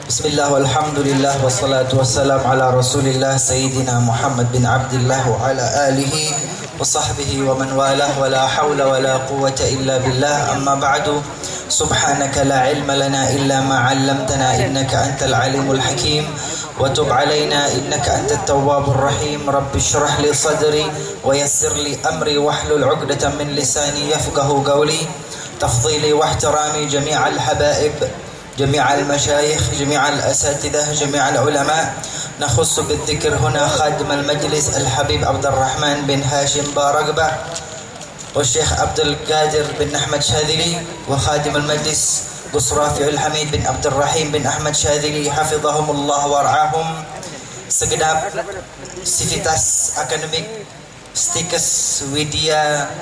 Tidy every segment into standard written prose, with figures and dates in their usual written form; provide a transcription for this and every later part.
Bismillah walhamdulillah wassalatu wassalam ala rasulillah Sayyidina Muhammad bin Abdullah wa ala alihi wa sahbihi wa man walah wa la hawla wa la quwwata illa billah amma ba'du. Subhanaka la ilma lana illa ma 'allamtana innaka antal alimul hakim wa tub 'alaina innaka antat tawwabur rahim. Rabbi shrah li sadri wa yassir li amri wahlul 'uqdatam min lisani yafqahu qawli. Tafdhili wa ihtirami jami'al habaib, جميع المشايخ، جميع الأساتذة، جميع العلماء. نخص بالذكر هنا خادم المجلس الحبيب عبد الرحمن بن هاشم بارقبة، والشيخ عبد القادر بن أحمد شاذلي، وخادم المجلس قصرافي الحميد بن عبد الرحيم بن أحمد شاذلي حفظهم الله ورعاهم. Segenap sivitas akademik Stikes Widya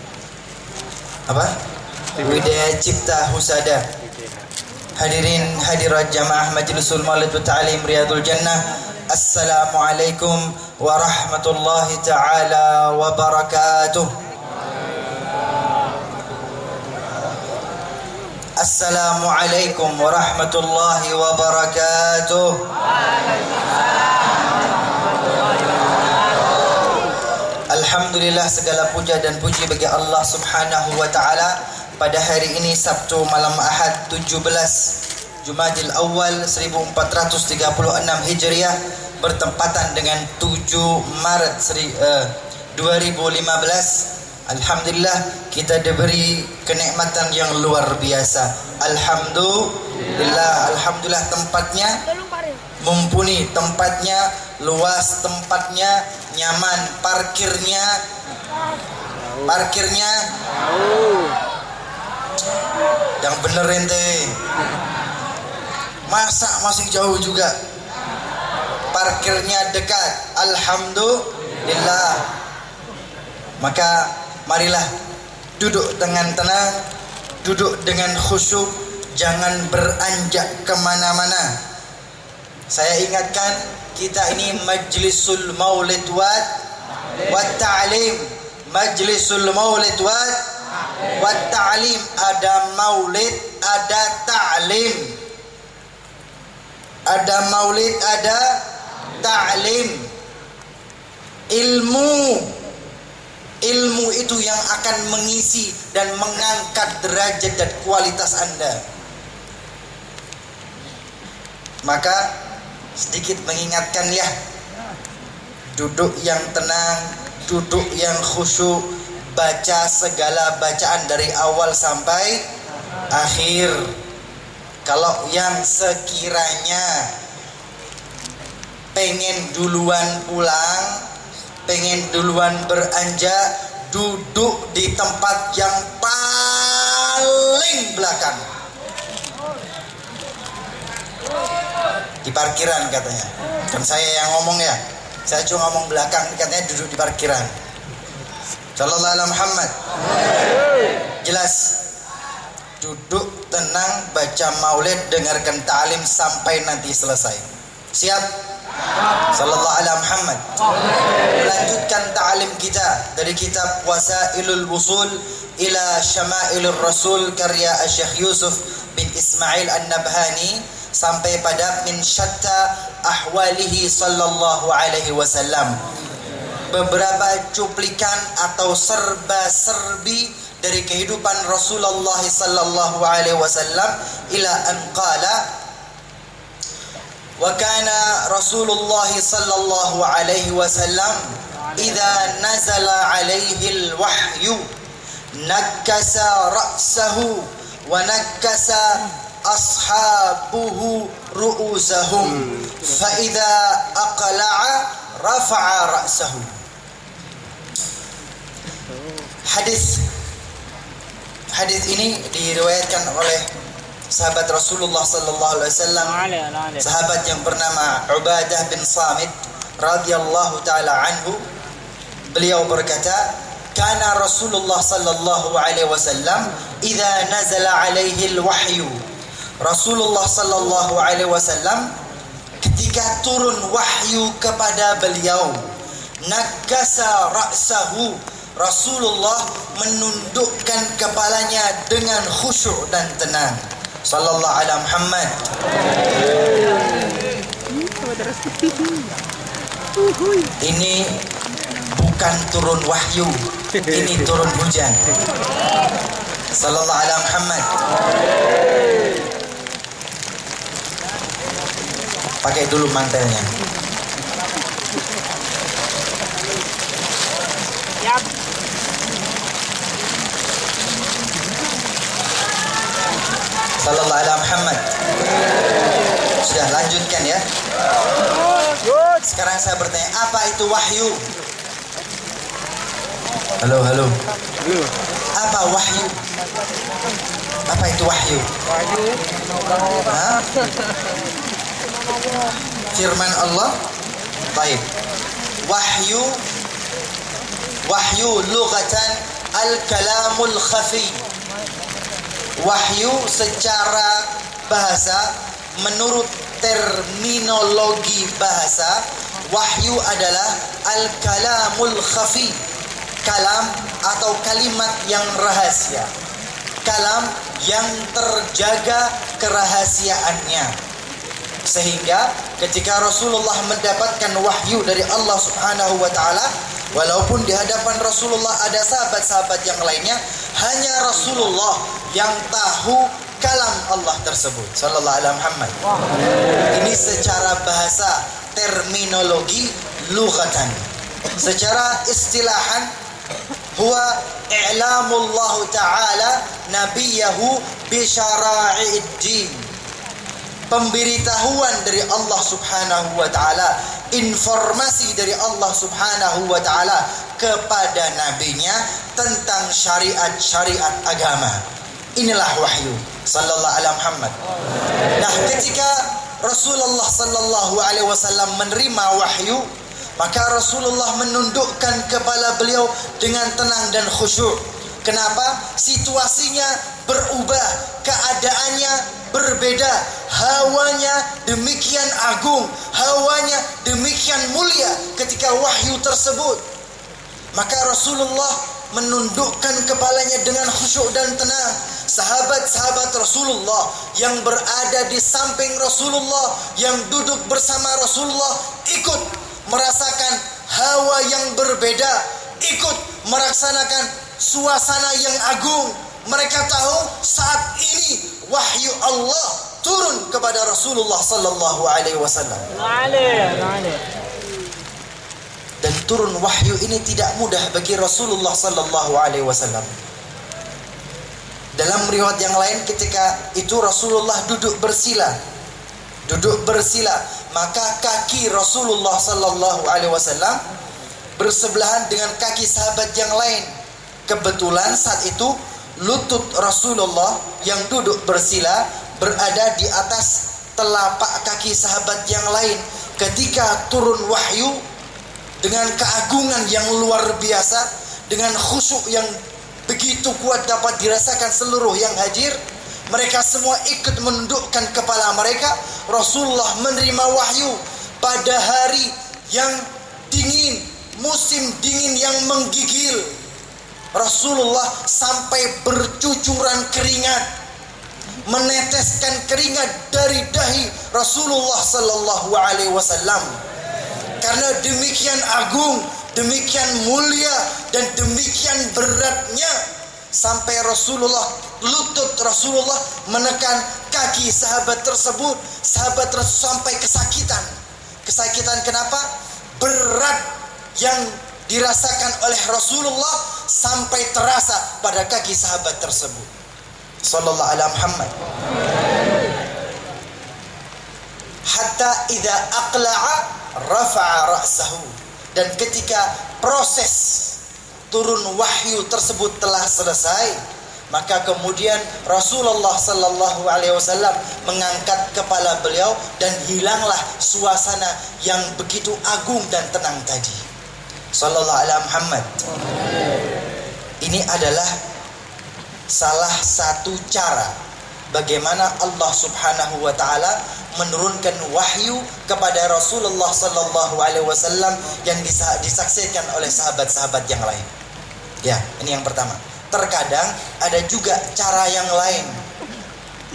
Widya Cipta Husada, hadirin hadirat jamaah Majlisul Maulid wa Ta'lim Riyadul Jannah, Assalamualaikum warahmatullahi ta'ala wabarakatuh. Assalamualaikum warahmatullahi wabarakatuh. Alhamdulillah, segala puja dan puji bagi Allah Subhanahu wa ta'ala. Pada hari ini Sabtu malam Ahad 17 Jumadil Awal 1436 Hijriah bertempatan dengan 7 Maret 2015. Alhamdulillah, kita diberi kenikmatan yang luar biasa. Alhamdulillah, tempatnya mumpuni, tempatnya luas, tempatnya nyaman, parkirnya yang bener ente, masa masih jauh juga, parkirnya dekat. Alhamdulillah. Maka marilah duduk dengan tenang, duduk dengan khusyuk, jangan beranjak kemana-mana. Saya ingatkan, kita ini Majlisul Maulid wa Ta'lim, Majlisul Maulid wa Ta'lim. Ada maulid, ada ta'lim. Ada maulid, ada ta'lim. Ilmu itu yang akan mengisi dan mengangkat derajat dan kualitas Anda. Maka sedikit mengingatkan ya, duduk yang tenang, duduk yang khusyuk, baca segala bacaan dari awal sampai akhir. Kalau yang sekiranya pengen duluan pulang, pengen duluan beranjak, duduk di tempat yang paling belakang, di parkiran katanya. Kan saya yang ngomong ya, saya cuma ngomong belakang, katanya duduk di parkiran. Sallallahu alaihi Muhammad. Jelas. Duduk tenang, baca maulid, dengarkan ta'lim sampai nanti selesai. Siap? Sallallahu alaihi Muhammad. Melanjutkan ta'lim kita dari kitab Wasailul Wusul ila Syama'ilur Rasul karya Syekh Yusuf bin Ismail An-Nabhani sampai pada min syatta ahwalihi sallallahu alaihi wasallam. Beberapa cuplikan atau serba-serbi dari kehidupan Rasulullah sallallahu alaihi wasallam ila an qala wa kana Rasulullah sallallahu alaihi wasallam idza nazala alaihi al-wahyu nakasa ra'sahu wa nakasa ashabuhu ru'usahum fa idza aqla'a rafa'a ra'sahu. Hadis ini diriwayatkan oleh sahabat Rasulullah sallallahu alaihi wasallam, sahabat yang bernama Ubadah bin Samit radhiyallahu taala anhu. Beliau berkata, "Kana Rasulullah sallallahu alaihi wasallam idza nazala alaihi al-wahyu." Rasulullah sallallahu alaihi wasallam ketika turun wahyu kepada beliau, nakasa ra'sahu, Rasulullah menundukkan kepalanya dengan khusyuk dan tenang. Sallallahu ala Muhammad. Ini bukan turun wahyu, ini turun hujan. Sallallahu ala Muhammad. Pakai dulu mantelnya. Sallallahu ala Muhammad. Sudah, lanjutkan ya. Sekarang saya bertanya, apa itu wahyu? Halo. Apa wahyu? Apa itu wahyu? Firman Allah. Baik. Wahyu lughatan al-kalamul khafi. Wahyu secara bahasa, menurut terminologi bahasa, wahyu adalah al-kalamul khafi. Kalam atau kalimat yang rahasia, kalam yang terjaga kerahasiaannya, sehingga ketika Rasulullah mendapatkan wahyu dari Allah Subhanahu wa taala, walaupun di hadapan Rasulullah ada sahabat-sahabat yang lainnya, hanya Rasulullah yang tahu kalam Allah tersebut. Sallallahu alaihi Muhammad. Ini secara bahasa, terminologi lughatan. Secara istilahan, huwa i'lamullah ta'ala nabiyahu bi syara'id din. Pemberitahuan dari Allah Subhanahu wa taala, informasi dari Allah Subhanahu wa taala kepada nabinya tentang syariat-syariat agama. Inilah wahyu. Sallallahu alaihi Muhammad. Nah, ketika Rasulullah sallallahu alaihi wasallam menerima wahyu, maka Rasulullah menundukkan kepala beliau dengan tenang dan khusyuk. Kenapa? Situasinya berubah, keadaannya berbeda, hawanya demikian agung, hawanya demikian mulia ketika wahyu tersebut. Maka Rasulullah menundukkan kepalanya dengan khusyuk dan tenang. Sahabat-sahabat Rasulullah yang berada di samping Rasulullah, yang duduk bersama Rasulullah, ikut merasakan hawa yang berbeda, ikut merasakan suasana yang agung. Mereka tahu saat ini wahyu Allah turun kepada Rasulullah sallallahu alaihi wasallam. Dan turun wahyu ini tidak mudah bagi Rasulullah sallallahu alaihi wasallam. Dalam riwayat yang lain, ketika itu Rasulullah duduk bersila, maka kaki Rasulullah sallallahu alaihi wasallam bersebelahan dengan kaki sahabat yang lain. Kebetulan saat itu lutut Rasulullah yang duduk bersila berada di atas telapak kaki sahabat yang lain. Ketika turun wahyu dengan keagungan yang luar biasa, dengan khusyuk yang begitu kuat dapat dirasakan seluruh yang hadir, mereka semua ikut menundukkan kepala mereka. Rasulullah menerima wahyu pada hari yang dingin, musim dingin yang menggigil. Rasulullah sampai bercucuran keringat, meneteskan keringat dari dahi Rasulullah sallallahu alaihi wasallam. Karena demikian agung, demikian mulia, dan demikian beratnya, sampai lutut Rasulullah menekan kaki sahabat tersebut. Sahabat tersebut sampai kesakitan. Kesakitan kenapa? Berat yang dirasakan oleh Rasulullah sampai terasa pada kaki sahabat tersebut. Sallallahu alaihi Muhammad. Hatta idza aqla'a rafa'a ra'sahu. Dan ketika proses turun wahyu tersebut telah selesai, maka kemudian Rasulullah sallallahu alaihi wasallam mengangkat kepala beliau dan hilanglah suasana yang begitu agung dan tenang tadi. Sallallahu alaihi Muhammad. Ini adalah salah satu cara bagaimana Allah Subhanahu wa taala menurunkan wahyu kepada Rasulullah sallallahu alaihi wasallam yang disaksikan oleh sahabat-sahabat yang lain. Ya, ini yang pertama. Terkadang ada juga cara yang lain.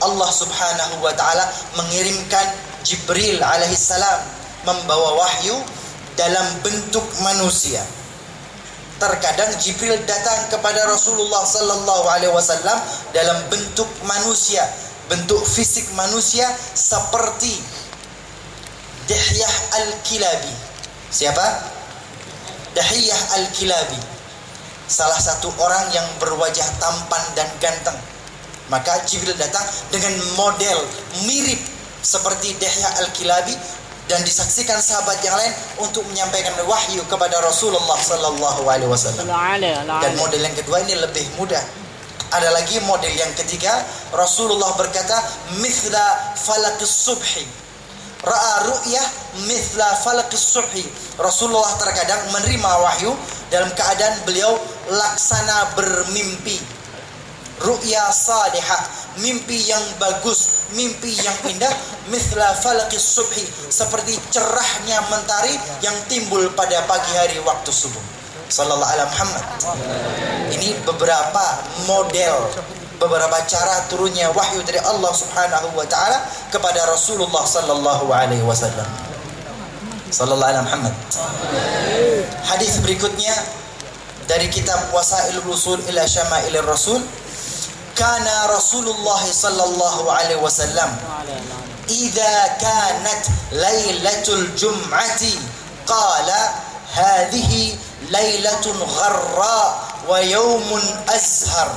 Allah Subhanahu wa ta'ala mengirimkan Jibril alaihissalam membawa wahyu dalam bentuk manusia. Terkadang Jibril datang kepada Rasulullah sallallahu alaihi wasallam dalam bentuk manusia, bentuk fisik manusia seperti Dihyah Al-Kilabi. Siapa? Dihyah Al-Kilabi, salah satu orang yang berwajah tampan dan ganteng. Maka Jibril datang dengan model mirip seperti Dihyah Al-Kilabi dan disaksikan sahabat yang lain untuk menyampaikan wahyu kepada Rasulullah sallallahu alaihi wasallam. Dan model yang kedua ini lebih mudah. Ada lagi model yang ketiga, Rasulullah berkata, "Mithla falaqis subhi." Ra'a ru'yah mithla falaqis subhi. Rasulullah terkadang menerima wahyu dalam keadaan beliau laksana bermimpi. Ru'ya salihah, mimpi yang bagus, mimpi yang indah, mithla falaqis subhi, seperti cerahnya mentari yang timbul pada pagi hari waktu subuh. Sallallahu alaihi Muhammad. Ini beberapa model, beberapa cara turunnya wahyu dari Allah Subhanahu wa taala kepada Rasulullah sallallahu alaihi wasallam. Sallallahu alaihi Muhammad. Hadis berikutnya dari kitab Wasailul Usul ila Syamailir Rasul. Kana Rasulullah sallallahu alaihi wasallam idza kanat lailatul jum'ati qala hadhihi lailatun gharra wa yaumun azhar.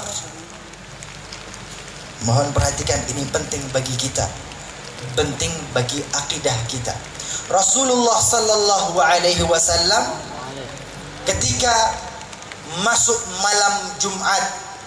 Mohon perhatikan, ini penting bagi kita, penting bagi akidah kita. Rasulullah sallallahu alaihi wasallam ketika masuk malam Jumat,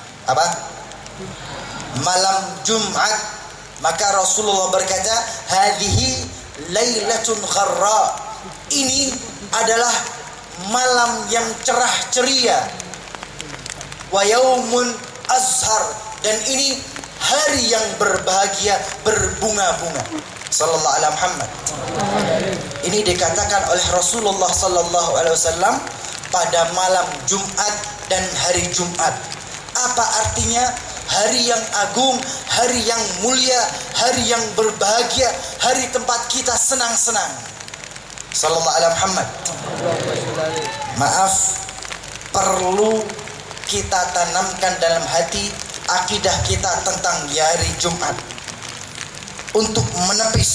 malam Jumat, maka Rasulullah berkata, hadhihi lailatun gharra, ini adalah malam yang cerah ceria, wa yaumun azhar, dan ini hari yang berbahagia, berbunga-bunga. Sallallahu alaihi Muhammad. Ini dikatakan oleh Rasulullah sallallahu alaihi wasallam pada malam Jumat dan hari Jumat. Apa artinya? Hari yang agung, hari yang mulia, hari yang berbahagia, hari tempat kita senang-senang. Sallallahu alaihi Muhammad. Maaf, perlu kita tanamkan dalam hati akidah kita tentang hari Jumat untuk menepis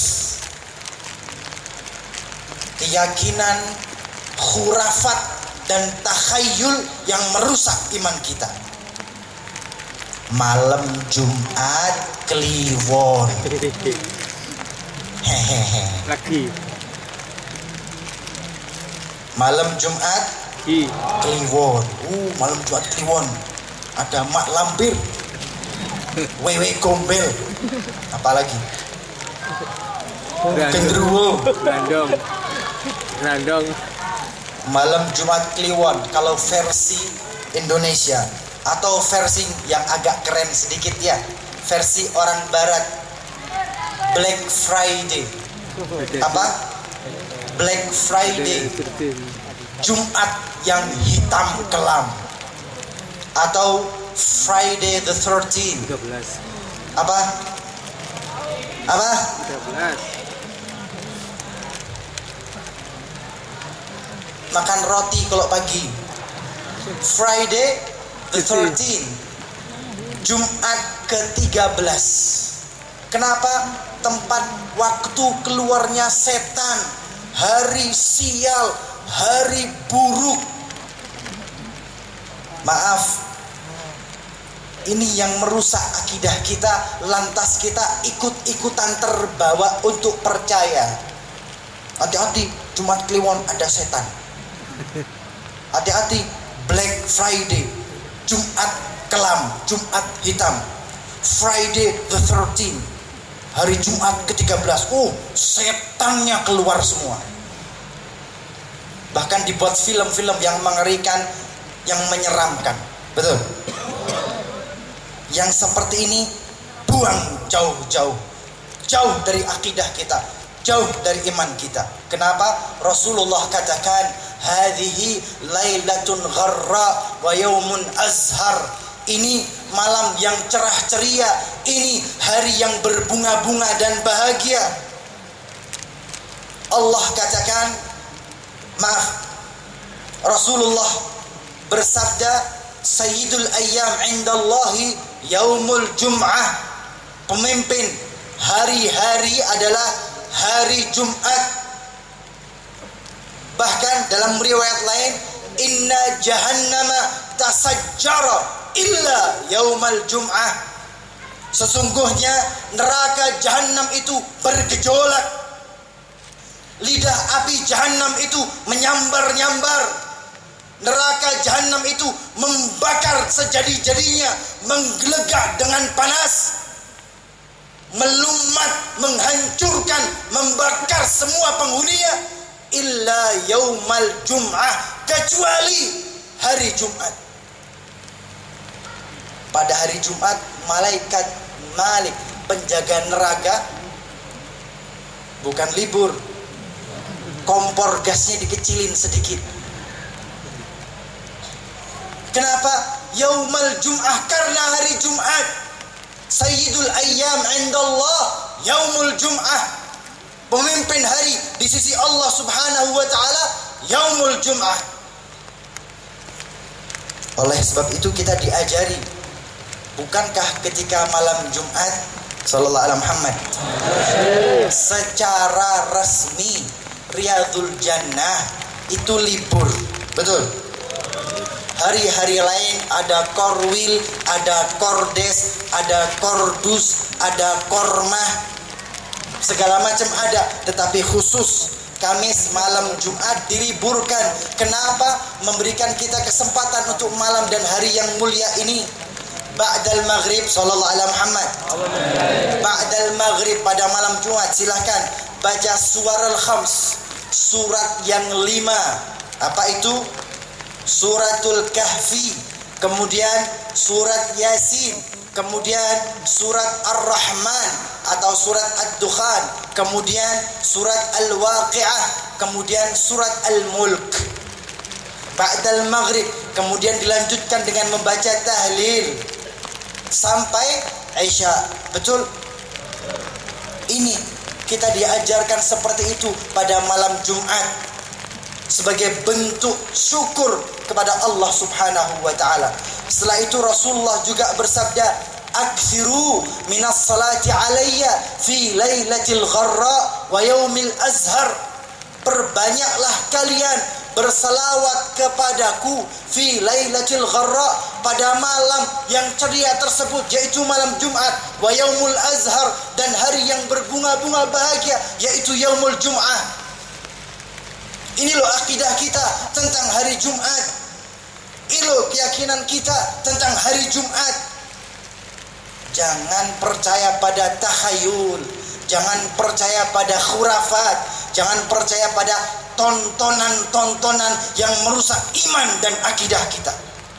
keyakinan, khurafat dan takhayul yang merusak iman kita. Malam Jumat Kliwon. Hehehe. Lagi. Malam Jumat Kliwon. Malam Jumat Kliwon. Ada mak lampir. Wewe gombel. Apalagi? Gendruwo. Randong. Malam Jumat Kliwon kalau versi Indonesia, atau versi yang agak keren sedikit ya, versi orang barat, Black Friday. Apa? Black Friday, Jumat yang hitam kelam, atau Friday the 13th. Apa? 13. Makan roti kalau pagi. Friday the 13th, Jumat ke-13. Kenapa? Tempat waktu keluarnya setan, hari sial, hari buruk. Maaf, ini yang merusak akidah kita, lantas kita ikut-ikutan terbawa untuk percaya. Hati-hati, Jumat Kliwon ada setan. Hati-hati, Black Friday, Jumat kelam, Jumat hitam, Friday the 13th, hari Jumat ke-13. Setannya keluar semua. Bahkan dibuat film-film yang mengerikan, yang menyeramkan. Betul? Yang seperti ini buang jauh-jauh, jauh dari akidah kita, jauh dari iman kita. Kenapa? Rasulullah katakan, hadhihi lailatun gharra wa yaumun azhar. ini malam yang cerah ceria, ini hari yang berbunga-bunga dan bahagia. Allah katakan, maaf, Rasulullah bersabda, Sayyidul ayyam indallahi yaumul jum'ah. Pemimpin hari-hari adalah hari Jumat. Bahkan dalam riwayat lain, inna jahannama tasajjara illa yaumal jum'ah. Sesungguhnya neraka jahanam itu bergejolak. Lidah api jahanam itu menyambar-nyambar. Neraka jahanam itu membakar sejadi-jadinya, menggelegak dengan panas, melumat, menghancurkan, membakar semua penghuninya, illa yaumal jum'ah, kecuali hari Jumat. Pada hari Jumat, malaikat Malik, penjaga neraka, bukan libur, kompor gasnya dikecilin sedikit. Kenapa? Yaumal Jum'ah, karena hari Jumat. Sayyidul ayyam indallah yaumul Jum'ah. Pemimpin hari di sisi Allah Subhanahu wa taala yaumul Jum'ah. Oleh sebab itu kita diajari, bukankah ketika malam Jumat sallallahu alaihi Muhammad secara resmi Riyadul Jannah itu libur, betul? Hari-hari lain ada korwil, ada kordes, ada kordus, ada kormah, segala macam ada. Tetapi khusus Kamis malam Jumat diliburkan. Kenapa? Memberikan kita kesempatan untuk malam dan hari yang mulia ini. Ba'dal maghrib sallallahu alaihi Muhammad. Ba'dal maghrib pada malam Jumat silahkan baca surah al-khams, surat yang 5. Apa itu? Suratul Kahfi, kemudian surat Yasin, kemudian surat Ar-Rahman atau surat Ad-Dukhan, kemudian surat Al-Waqi'ah, kemudian surat Al-Mulk. Ba'dal maghrib, kemudian dilanjutkan dengan membaca tahlil sampai Isya. Betul? Ini kita diajarkan seperti itu pada malam Jumat sebagai bentuk syukur kepada Allah Subhanahu wa taala. Setelah itu Rasulullah juga bersabda, "Aktsiru minas salati alayya fi lailatil gharra wa yaumil azhar." Perbanyaklah kalian bersalawat kepadaku fi lailatil gharra, pada malam yang ceria tersebut, yaitu malam Jumat, wa yaumul azhar, dan hari yang berbunga-bunga bahagia, yaitu yaumul Jum'ah. Ini loh akidah kita tentang hari Jumat. Ini loh keyakinan kita tentang hari Jumat. Jangan percaya pada takhayul, jangan percaya pada khurafat, jangan percaya pada tontonan-tontonan yang merusak iman dan akidah kita.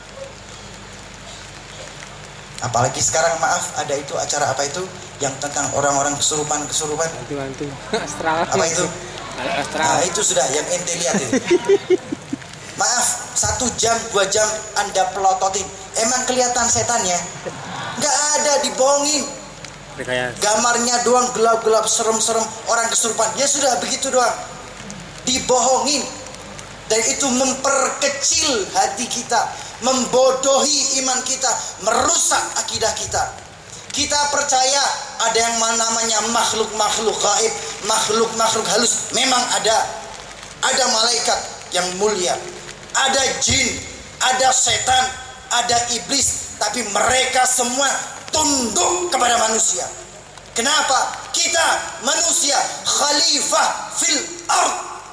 Apalagi sekarang, maaf, ada itu acara apa itu yang tentang orang-orang kesurupan. Hantu-hantu astral. Apa itu? Astral. Nah, itu sudah yang ente lihat itu. Maaf, 1 jam 2 jam Anda pelototin, emang kelihatan setannya? Nggak ada, dibohongin. Gambarnya doang gelap-gelap, serem-serem, orang kesurupan. Ya sudah, begitu doang. Dibohongin. Dan itu memperkecil hati kita, membodohi iman kita, merusak akidah kita. Kita percaya ada yang namanya makhluk-makhluk gaib, makhluk-makhluk halus. Memang ada. Ada malaikat yang mulia, ada jin, ada setan, ada iblis. Tapi mereka semua tunduk kepada manusia. Kenapa? Kita manusia khalifah fil ard.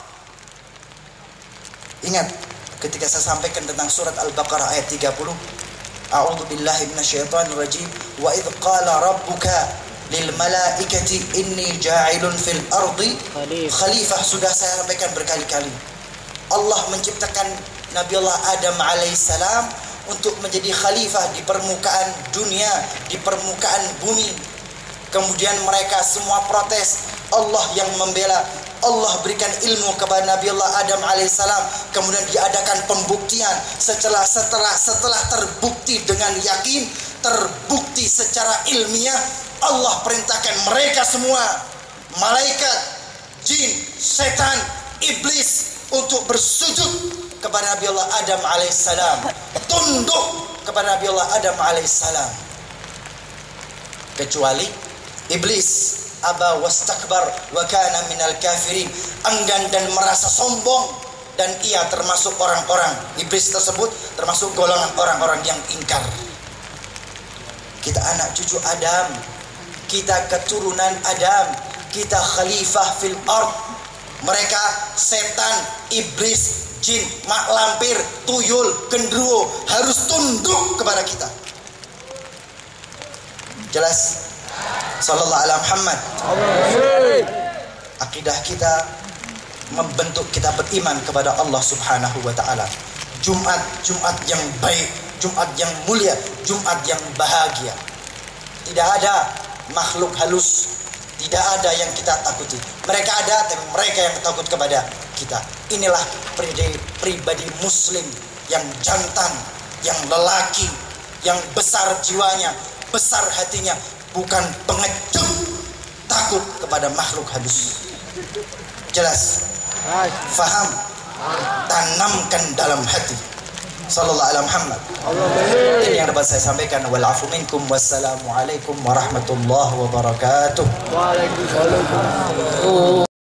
Ingat ketika saya sampaikan tentang surat Al-Baqarah ayat 30, A'udzu billahi minasyaitonir rajim, wa idz qala rabbuka lil malaikati inni ja'ilun fil ardi khalifah. Sudah saya sampaikan berkali-kali. Allah menciptakan Nabi Allah Adam alaihissalam untuk menjadi khalifah di permukaan dunia, di permukaan bumi. Kemudian mereka semua protes. Allah yang membela, Allah berikan ilmu kepada Nabi Allah Adam alaihissalam, kemudian diadakan pembuktian. Setelah terbukti dengan yakin, terbukti secara ilmiah, Allah perintahkan mereka semua, malaikat, jin, setan, iblis, untuk bersujud kepada Nabi Allah Adam alaihissalam, tunduk kepada Nabi Allah Adam alaihissalam, kecuali iblis. Aba wastakbar wa kana minal kafirin, enggan dan merasa sombong, dan ia termasuk orang-orang, iblis tersebut termasuk golongan orang-orang yang ingkar. Kita anak cucu Adam, kita keturunan Adam, kita khalifah fil ard. Mereka setan, iblis, jin, mak lampir, tuyul, gendruwo harus tunduk kepada kita. Jelas? Sallallahu alaihi Muhammad. Akidah kita membentuk kita beriman kepada Allah Subhanahu wa taala. Jumat yang baik, Jumat yang mulia, Jumat yang bahagia. Tidak ada makhluk halus, tidak ada yang kita takuti. Mereka ada, tapi mereka yang takut kepada kita. Inilah pribadi muslim yang jantan, yang lelaki, yang besar jiwanya, besar hatinya, bukan pengecut, takut kepada makhluk halus. Jelas? Faham? Tanamkan dalam hati. Sallallahu alaihi Muhammad. Ini yang dapat saya sampaikan. Wal afu minkum. Wassalamualaikum warahmatullahi wabarakatuh. Waalaikumsalam.